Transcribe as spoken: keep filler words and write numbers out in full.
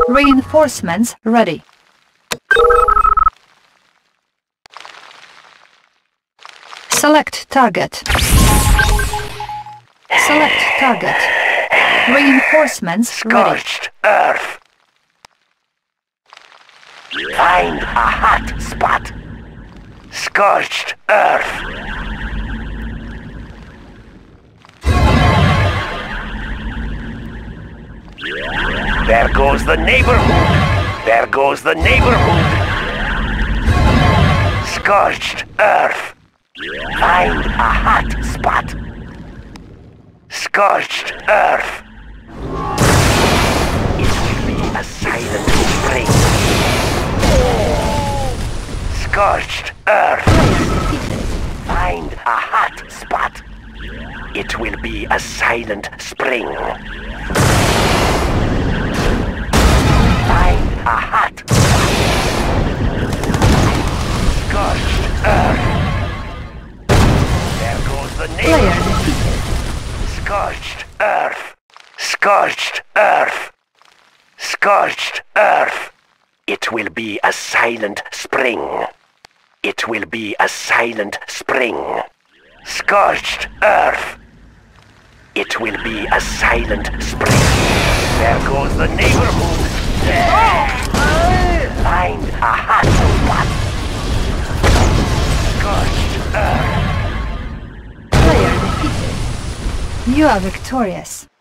Reinforcements ready. Select target. Select target. Reinforcements ready. Scorched earth. Find a hot spot. Scorched earth. There goes the neighborhood. There goes the neighborhood. Scorched earth. Find a hot spot. Scorched earth. It will be a silent spring. Scorched earth. Find a hot spot. It will be a silent spring. Find a hot spot. Scorched earth. There goes the Player neighbor. defeated. Scorched earth. Scorched earth. Scorched earth. It will be a silent spring. It will be a silent spring. Scorched earth. It will be a silent spring. There goes the neighborhood. Find a hot spot. Scorched earth. Player defeated. You are victorious.